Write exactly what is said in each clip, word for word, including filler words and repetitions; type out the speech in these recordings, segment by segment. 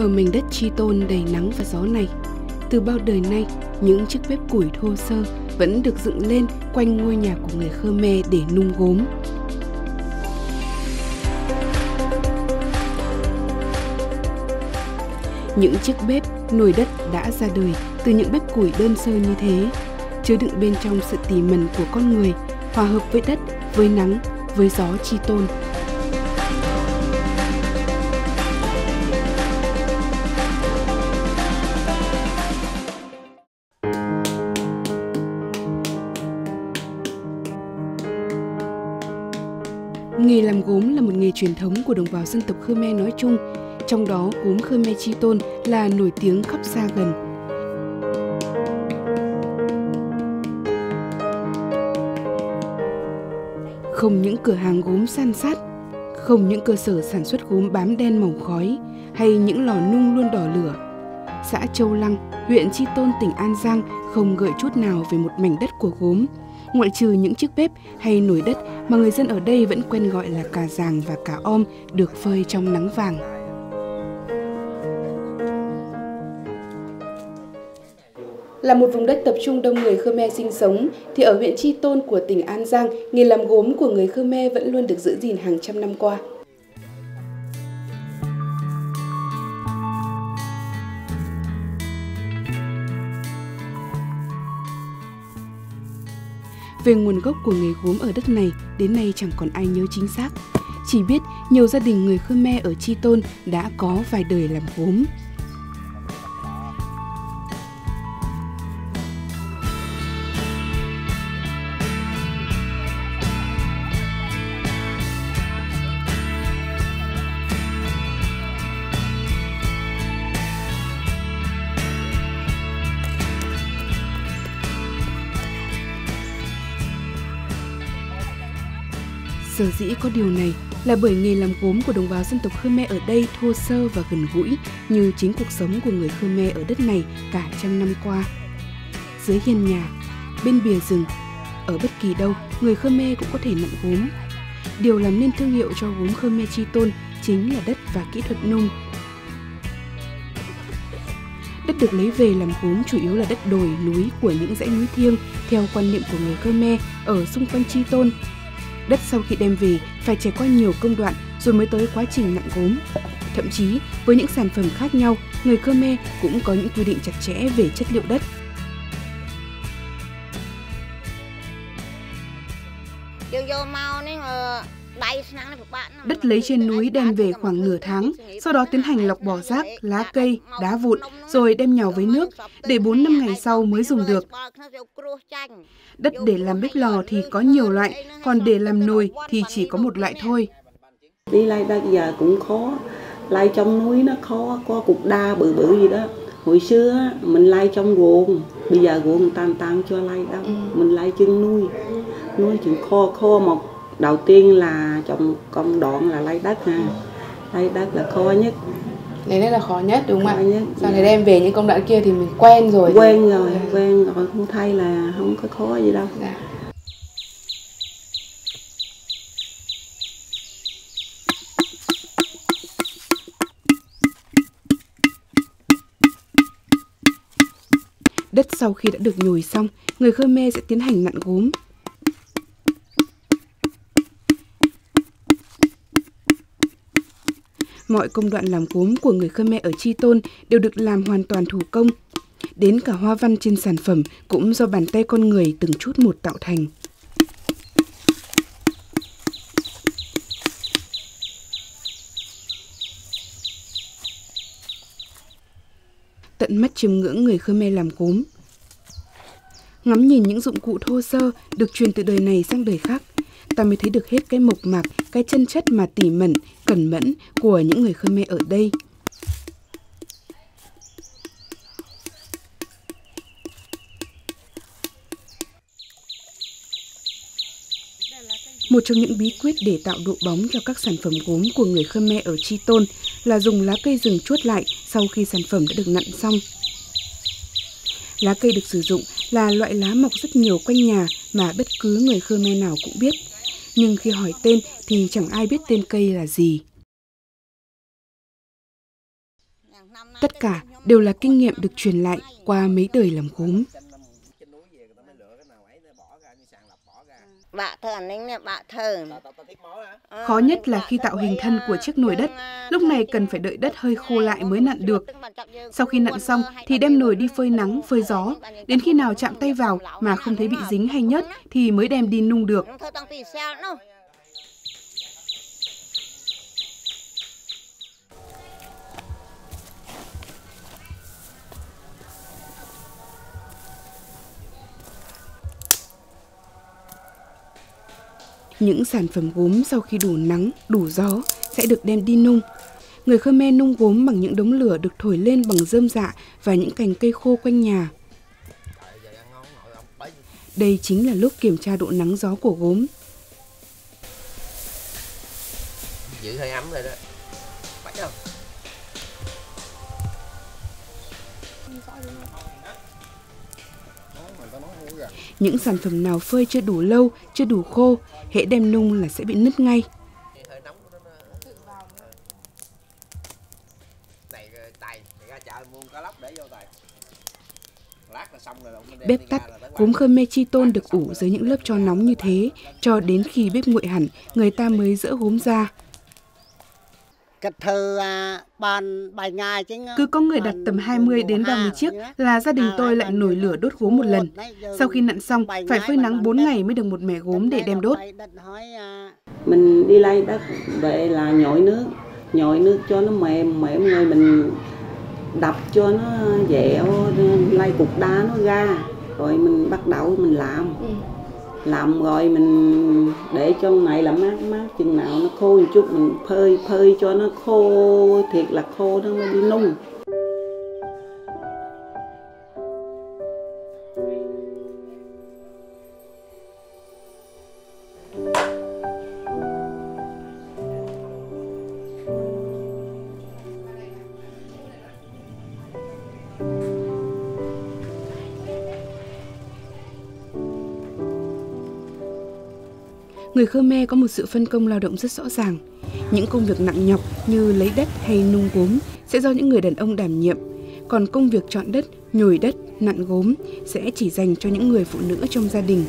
Ở mảnh đất Chi Tôn đầy nắng và gió này, từ bao đời nay, những chiếc bếp củi thô sơ vẫn được dựng lên quanh ngôi nhà của người Khmer để nung gốm. Những chiếc bếp, nồi đất đã ra đời từ những bếp củi đơn sơ như thế, chứa đựng bên trong sự tỉ mẩn của con người, hòa hợp với đất, với nắng, với gió Chi Tôn. Nghề làm gốm là một nghề truyền thống của đồng bào dân tộc Khmer nói chung, trong đó gốm Khmer Chi Tôn là nổi tiếng khắp xa gần. Không những cửa hàng gốm san sát, không những cơ sở sản xuất gốm bám đen màu khói, hay những lò nung luôn đỏ lửa, xã Châu Lăng, huyện Chi Tôn, tỉnh An Giang không gợi chút nào về một mảnh đất của gốm, ngoại trừ những chiếc bếp hay nồi đất mà người dân ở đây vẫn quen gọi là cà giàng và cà om được phơi trong nắng vàng. Là một vùng đất tập trung đông người Khmer sinh sống, thì ở huyện Chi Tôn của tỉnh An Giang, nghề làm gốm của người Khmer vẫn luôn được giữ gìn hàng trăm năm qua. Về nguồn gốc của nghề gốm ở đất này, đến nay chẳng còn ai nhớ chính xác. Chỉ biết nhiều gia đình người Khmer ở Chi Tôn đã có vài đời làm gốm. Sở dĩ có điều này là bởi nghề làm gốm của đồng bào dân tộc Khmer ở đây thô sơ và gần gũi như chính cuộc sống của người Khmer ở đất này cả trăm năm qua. Dưới hiên nhà, bên bìa rừng, ở bất kỳ đâu, người Khmer cũng có thể nặn gốm. Điều làm nên thương hiệu cho gốm Khmer Chi Tôn chính là đất và kỹ thuật nung. Đất được lấy về làm gốm chủ yếu là đất đồi, núi của những dãy núi thiêng theo quan niệm của người Khmer ở xung quanh Chi Tôn. Đất sau khi đem về phải trải qua nhiều công đoạn rồi mới tới quá trình nặn gốm. Thậm chí, với những sản phẩm khác nhau, người Khmer cũng có những quy định chặt chẽ về chất liệu đất. Đất lấy trên núi đem về khoảng nửa tháng, sau đó tiến hành lọc bỏ rác, lá cây, đá vụn, rồi đem nhào với nước, để bốn năm ngày sau mới dùng được. Đất để làm bếp lò thì có nhiều loại, còn để làm nồi thì chỉ có một loại thôi. Đi lai đây giờ cũng khó, lai trong núi nó khó, có cục đa bự bự gì đó. Hồi xưa mình lai trong ruộng, bây giờ ruộng tan tan cho lai đâu, mình lai chân nuôi, nuôi chừng kho kho một. Đầu tiên là trồng công đoạn là lấy đất ha, lấy đất là khó nhất. Đấy là khó nhất đúng không ạ? Sau dạ. này đem về những công đoạn kia thì mình quen rồi. Quen rồi, dạ. quen rồi, không thay là không có khó gì đâu. Dạ. Đất sau khi đã được nhồi xong, người Khmer sẽ tiến hành nặn gốm. Mọi công đoạn làm gốm của người Khmer ở Chi Tôn đều được làm hoàn toàn thủ công. Đến cả hoa văn trên sản phẩm cũng do bàn tay con người từng chút một tạo thành. Tận mắt chiêm ngưỡng người Khmer làm gốm, ngắm nhìn những dụng cụ thô sơ được truyền từ đời này sang đời khác, ta mới thấy được hết cái mộc mạc, cái chân chất mà tỉ mẩn, cẩn mẫn của những người Khmer ở đây. Một trong những bí quyết để tạo độ bóng cho các sản phẩm gốm của người Khmer ở Chi Tôn là dùng lá cây rừng chuốt lại sau khi sản phẩm đã được nặn xong. Lá cây được sử dụng là loại lá mọc rất nhiều quanh nhà mà bất cứ người Khmer nào cũng biết. Nhưng khi hỏi tên thì chẳng ai biết tên cây là gì. Tất cả đều là kinh nghiệm được truyền lại qua mấy đời làm gốm. Khó nhất là khi tạo hình thân của chiếc nồi đất, lúc này cần phải đợi đất hơi khô lại mới nặn được. Sau khi nặn xong thì đem nồi đi phơi nắng, phơi gió, đến khi nào chạm tay vào mà không thấy bị dính hay nhớt thì mới đem đi nung được. Những sản phẩm gốm sau khi đủ nắng, đủ gió sẽ được đem đi nung. Người Khmer nung gốm bằng những đống lửa được thổi lên bằng rơm rạ và những cành cây khô quanh nhà. Đây chính là lúc kiểm tra độ nắng gió của gốm. Giữ hơi ấm rồi đó. Phải không? Những sản phẩm nào phơi chưa đủ lâu, chưa đủ khô, hễ đem nung là sẽ bị nứt ngay. Bếp tắt, gốm Khmer Chi Tôn được ủ dưới những lớp tro nóng như thế, cho đến khi bếp nguội hẳn, người ta mới dỡ gốm ra. Cứ có người đặt tầm hai mươi đến ba mươi chiếc là gia đình tôi lại nổi lửa đốt gốm một lần. Sau khi nặn xong, phải phơi nắng bốn ngày mới được một mẻ gốm để đem đốt. Mình đi lay đất về là nhồi nước, nhồi nước cho nó mềm, mềm rồi mình đập cho nó dẻo, lay cục đá nó ra, rồi mình bắt đầu mình làm. Làm rồi mình để trong này là mát mát, chừng nào nó khô một chút mình phơi phơi cho nó khô thiệt là khô nó mới đi nung. Người Khmer có một sự phân công lao động rất rõ ràng. Những công việc nặng nhọc như lấy đất hay nung gốm sẽ do những người đàn ông đảm nhiệm. Còn công việc chọn đất, nhồi đất, nặn gốm sẽ chỉ dành cho những người phụ nữ trong gia đình.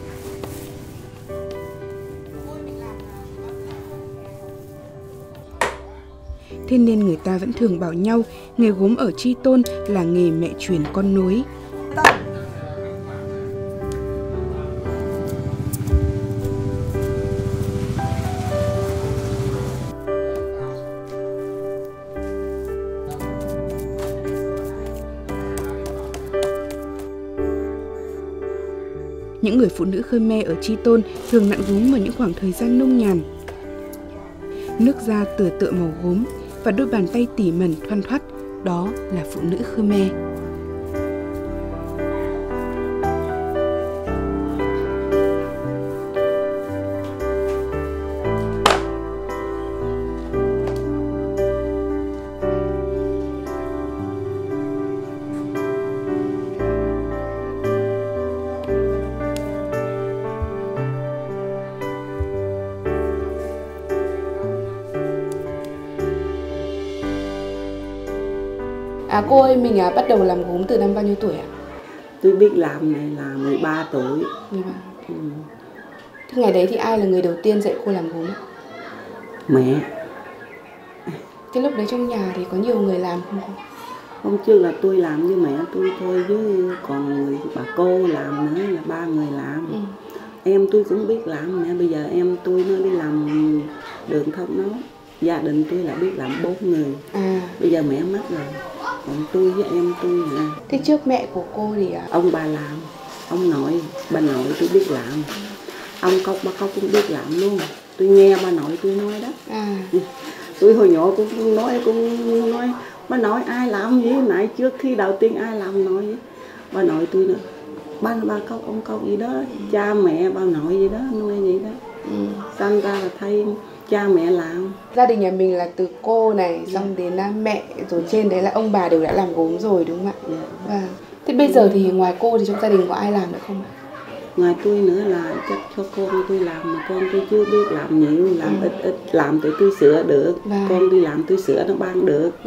Thế nên người ta vẫn thường bảo nhau nghề gốm ở Chi Tôn là nghề mẹ truyền con nối. Những người phụ nữ Khmer ở Chi Tôn thường nặn gốm vào những khoảng thời gian nông nhàn. Nước da tựa tựa màu gốm và đôi bàn tay tỉ mẩn thoăn thoắt, đó là phụ nữ Khmer. À, cô ơi, mình à, bắt đầu làm gốm từ năm bao nhiêu tuổi ạ? Tôi biết làm này là mười ba tuổi. mười ba. Ừ. Thế ngày đấy thì ai là người đầu tiên dạy cô làm gốm ạ? Mẹ. Thế lúc đấy trong nhà thì có nhiều người làm không cô? Hôm trước là tôi làm với mẹ tôi thôi, chứ còn người bà cô làm nữa là ba người làm. Ừ. Em tôi cũng biết làm nè, bây giờ em tôi nó đi làm đường thông nó. Gia đình tôi là biết làm bốn người. À. Bây giờ mẹ mất rồi, còn tôi với em tôi nè. Thế trước mẹ của cô thì à? Ông bà làm, ông nội, bà nội tôi biết làm. Ông cốc, bà cốc cũng biết làm luôn. Tôi nghe bà nội tôi nói đó. À. Tôi hồi nhỏ cũng nói, cũng nói, bà nội ai làm gì nãy trước khi đầu tiên ai làm nội vậy? Bà nội tôi nữa, ba bà cốc, ông cốc gì đó, cha mẹ bà nội gì đó, nuôi vậy đó. Ừ. Sinh ra là thay cha mẹ làm. Gia đình nhà mình là từ cô này, yeah. Xong đến mẹ, rồi trên đấy là ông bà đều đã làm gốm rồi đúng không ạ? Yeah. Và thế bây giờ thì ngoài cô thì trong gia đình có ai làm được không ạ? Ngoài tôi nữa là chắc cho con tôi làm, mà con tôi chưa biết làm nhiều, làm ừ. ít ít, làm thì tôi sửa được. Và... con tôi làm tôi sửa nó ban được. Dạ.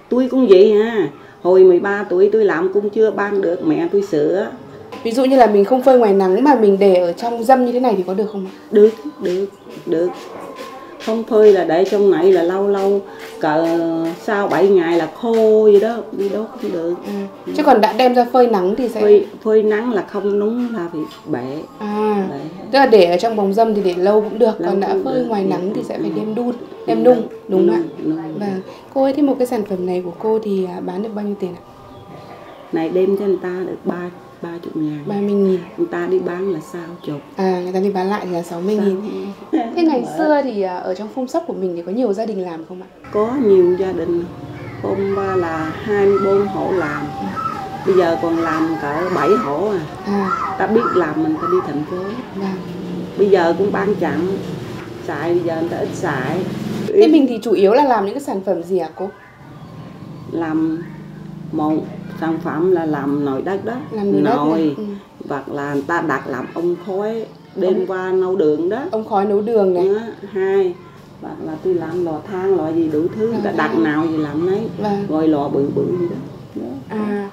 Tôi cũng vậy ha. Hồi mười ba tuổi tôi làm cũng chưa ban được, mẹ tôi sửa. Ví dụ như là mình không phơi ngoài nắng mà mình để ở trong dâm như thế này thì có được không ạ? Được, được, được. Không phơi là để trong này là lâu lâu cỡ sau bảy ngày là khô vậy đó, đi đốt cũng được. Ừ. Chứ còn đã đem ra phơi nắng thì sẽ... Phơi, phơi nắng là không núng là bị bể. À, bể. tức là để ở trong bóng dâm thì để lâu cũng được, Lâu còn đã cũng phơi được. ngoài Ừ. nắng thì sẽ phải đem đun, đem nung, đúng không ạ? Nung. Vâng. Cô ơi, thế một cái sản phẩm này của cô thì bán được bao nhiêu tiền ạ? Này đem cho người ta được ba ba chục ngàn. ba mươi nghìn. Người ta đi bán là sao chục. À, người ta đi bán lại thì là sáu mươi nghìn. Thế ngày xưa thì ở trong phun sóc của mình thì có nhiều gia đình làm không ạ? Có nhiều gia đình. Hôm qua là hai mươi bốn hộ làm. Bây giờ còn làm cỡ bảy hộ à. À. Ta biết làm mình ta đi thành phố. Vâng. Bây giờ cũng bán chậm. Xài bây giờ người ta ít xài. Thế mình thì chủ yếu là làm những cái sản phẩm gì hả cô? Làm một sản phẩm là làm nồi đất đó. Làm nồi, nồi. đất. Ừ. Hoặc là người ta đặt làm ông khói đem ông... qua nấu đường đó. Ông khói nấu đường này. Đó, hai. Hoặc là tôi làm lò than, lò gì đủ thứ. Người ta đặt nào gì làm nấy. Vâng. Rồi lò bự bự gì đó. đó. À.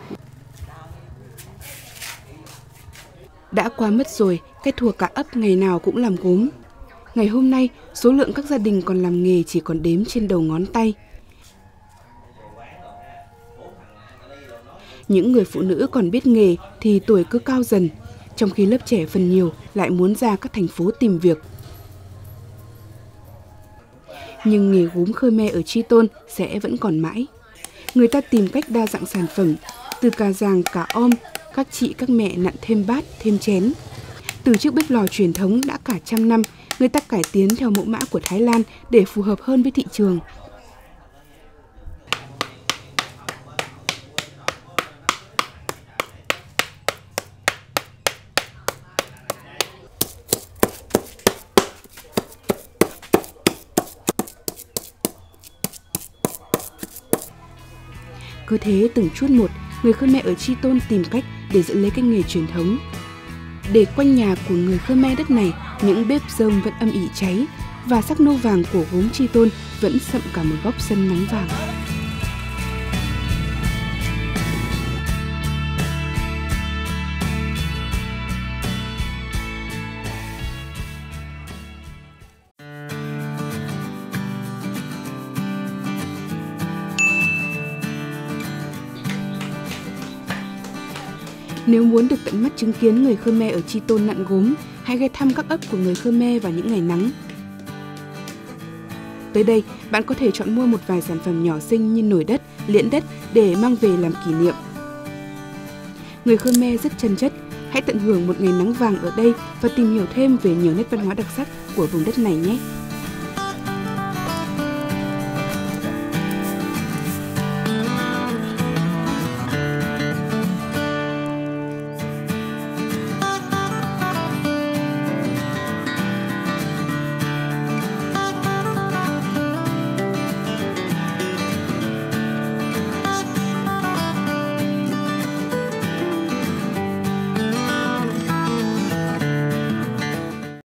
Đã qua mất rồi, cái thùa cả ấp ngày nào cũng làm gốm. Ngày hôm nay, số lượng các gia đình còn làm nghề chỉ còn đếm trên đầu ngón tay. Những người phụ nữ còn biết nghề thì tuổi cứ cao dần, trong khi lớp trẻ phần nhiều lại muốn ra các thành phố tìm việc. Nhưng nghề gốm Khmer ở Chi Tôn sẽ vẫn còn mãi. Người ta tìm cách đa dạng sản phẩm, từ cà ràng, cà om, các chị các mẹ nặn thêm bát, thêm chén. Từ chiếc bếp lò truyền thống đã cả trăm năm, người ta cải tiến theo mẫu mã của Thái Lan để phù hợp hơn với thị trường. Cứ thế từng chút một, người Khmer ở Chi Tôn tìm cách để giữ lấy cái nghề truyền thống. Để quanh nhà của người Khmer đất này, những bếp rơm vẫn âm ỉ cháy và sắc nâu vàng của gốm Chi Tôn vẫn sậm cả một góc sân nắng vàng. Nếu muốn được tận mắt chứng kiến người Khmer ở Chi Tôn nặn gốm, hãy ghé thăm các ấp của người Khmer vào những ngày nắng. Tới đây, bạn có thể chọn mua một vài sản phẩm nhỏ xinh như nồi đất, liễn đất để mang về làm kỷ niệm. Người Khmer rất chân chất, hãy tận hưởng một ngày nắng vàng ở đây và tìm hiểu thêm về nhiều nét văn hóa đặc sắc của vùng đất này nhé!